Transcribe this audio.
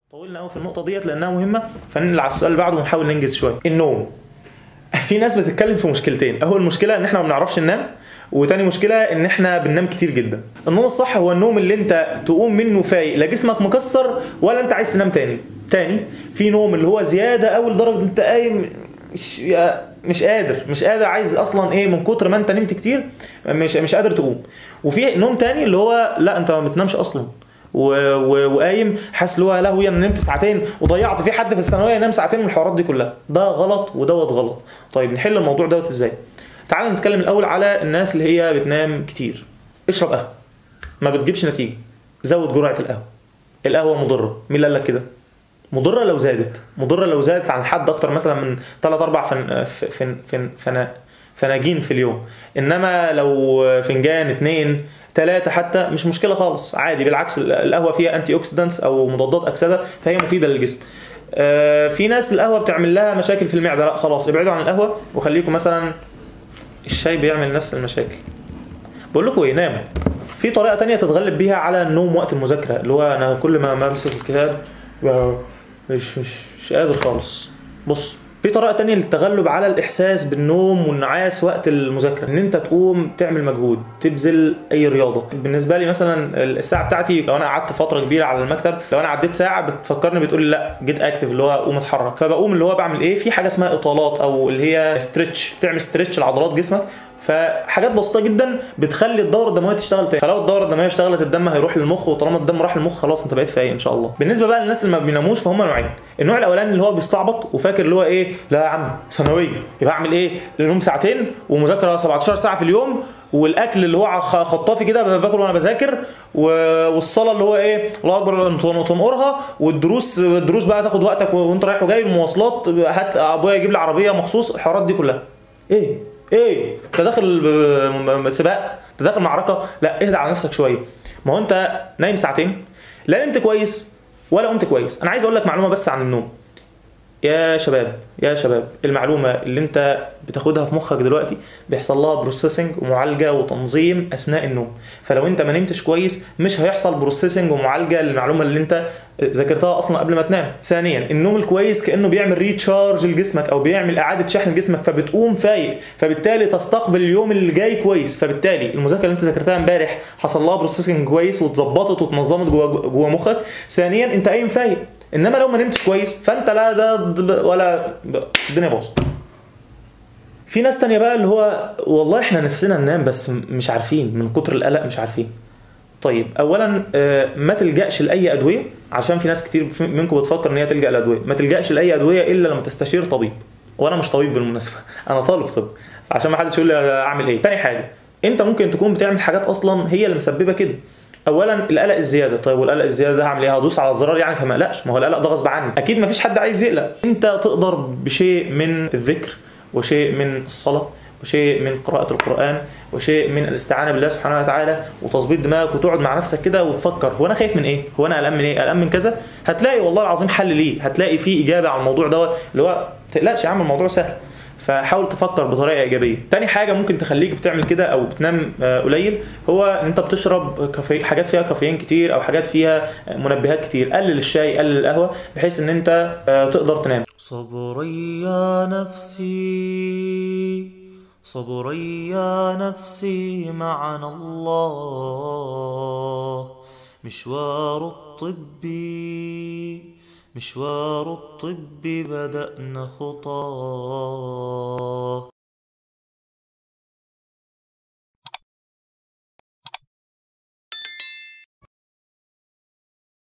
طولنا قوي في النقطه ديت لانها مهمه، فننقل على السؤال اللي بعده ونحاول ننجز شويه. النوم. في ناس بتتكلم في مشكلتين، اول مشكله ان احنا ما بنعرفش ننام، وتاني مشكله ان احنا بننام كتير جدا. النوم الصح هو النوم اللي انت تقوم منه فايق، لا جسمك مكسر ولا انت عايز تنام تاني. في نوم اللي هو زياده قوي لدرجه انت قايم مش قادر عايز اصلا ايه من كتر ما انت نمت كتير مش قادر تقوم. وفي نوم تاني اللي هو لا انت ما بتنامش اصلا وقايم حاسس اللي هو لهوي انا نمت ساعتين وضيعت. في حد في الثانويه ينام ساعتين من الحوارات دي كلها، ده غلط ودوت غلط. طيب نحل الموضوع دوت ازاي؟ تعال نتكلم الاول على الناس اللي هي بتنام كتير. اشرب قهوه، ما بتجيبش نتيجه، زود جرعه القهوه. القهوه مضره، مين اللي قال لك كده؟ مضره لو زادت عن حد اكتر مثلا من 3 4 فناجين في اليوم. انما لو فنجان 2 3 حتى مش مشكله خالص، عادي. بالعكس القهوه فيها انتي اوكسيدانتس او مضادات اكسده، فهي مفيده للجسم. في ناس القهوه بتعمل لها مشاكل في المعده، لا خلاص ابعدوا عن القهوه وخليكم مثلا الشاي بيعمل نفس المشاكل. بقول لكم ايه، ناموا. في طريقه تانية تتغلب بيها على النوم وقت المذاكره، اللي هو انا كل ما امسك الكتاب مش قادر خالص. بص، في طريقه تانية للتغلب على الاحساس بالنوم والنعاس وقت المذاكره، ان انت تقوم تعمل مجهود، تبذل اي رياضه. بالنسبه لي مثلا الساعه بتاعتي لو انا قعدت فتره كبيره على المكتب، لو انا عديت ساعه بتفكرني بتقول لي لا جيت اكتف، اللي هو قوم اتحرك. فبقوم اللي هو بعمل ايه، في حاجه اسمها اطالات او اللي هي ستريتش، تعمل ستريتش لعضلات جسمك. فحاجات بسيطه جدا بتخلي الدوره الدمويه تشتغل تاني. فلو الدوره الدمويه اشتغلت الدم هيروح للمخ، وطالما الدم راح للمخ خلاص انت بقيت فايق ان شاء الله. بالنسبه بقى للناس اللي ما بيناموش فهم نوعين. النوع الاولاني اللي هو بيستعبط وفاكر اللي هو ايه، لا يا عم ثانويه يبقى اعمل ايه، النوم ساعتين ومذاكره 17 ساعه في اليوم، والاكل اللي هو خطافي كده باكل وانا بذاكر، والصلاه اللي هو ايه الله اكبر تنقرها، والدروس بقى تاخد وقتك وانت رايح وجاي، المواصلات هات ابويا يجيب لي عربيه مخصوص، الحوارات دي كلها ايه انت داخل سباق، انت داخل معركه، لا اهدى على نفسك شويه. ما هو انت نايم ساعتين، لا نمت كويس ولا قمت كويس. انا عايز اقول لك معلومه بس عن النوم يا شباب، المعلومه اللي انت بتاخدها في مخك دلوقتي بيحصل لها بروسيسنج ومعالجه وتنظيم اثناء النوم. فلو انت ما نمتش كويس مش هيحصل بروسيسنج ومعالجه للمعلومه اللي انت ذاكرتها اصلا قبل ما تنام. ثانيا النوم الكويس كانه بيعمل ريتشارج لجسمك او بيعمل اعاده شحن لجسمك، فبتقوم فايق، فبالتالي تستقبل اليوم اللي جاي كويس. فبالتالي المذاكره اللي انت ذاكرتها امبارح حصل لها بروسيسنج كويس واتظبطت واتنظمت جوه مخك. ثانيا انت قايم فايق. انما لو ما نمتش كويس فانت لا ده ولا الدنيا باظت. في ناس تانية بقى اللي هو والله احنا نفسنا ننام بس مش عارفين من كتر القلق مش عارفين. طيب اولا ما تلجأش لاي ادويه، عشان في ناس كتير منكم بتفكر ان هي تلجأ لادويه. ما تلجأش لاي ادويه الا لما تستشير طبيب، وانا مش طبيب بالمناسبه انا طالب طب، عشان ما حدش يقول لي اعمل ايه. تاني حاجه، انت ممكن تكون بتعمل حاجات اصلا هي اللي مسببه كده. اولا القلق الزياده. طيب والقلق الزياده ده هعمل ايه، هدوس على الزرار يعني فما اقلقش؟ ما هو القلق ده غصب عني، اكيد ما فيش حد عايز يقلق. انت تقدر بشيء من الذكر وشيء من الصلاه وشيء من قراءة القرآن وشيء من الاستعانة بالله سبحانه وتعالى وتظبيط دماغك، وتقعد مع نفسك كده وتفكر هو انا خايف من ايه؟ هو انا قلقان من ايه؟ قلقان من كذا. هتلاقي والله العظيم حل ليه، هتلاقي فيه اجابة على الموضوع دوت، اللي هو ما تقلقش يا عم الموضوع سهل. فحاول تفكر بطريقة ايجابية. تاني حاجة ممكن تخليك بتعمل كده او بتنام قليل، هو انت بتشرب حاجات فيها كافيين كتير او حاجات فيها منبهات كتير. قلل الشاي قلل القهوة بحيث ان انت تقدر تنام. صبري يا نفسي، صبري يا نفسي معنا الله. مشوار الطب بدأنا خطاه.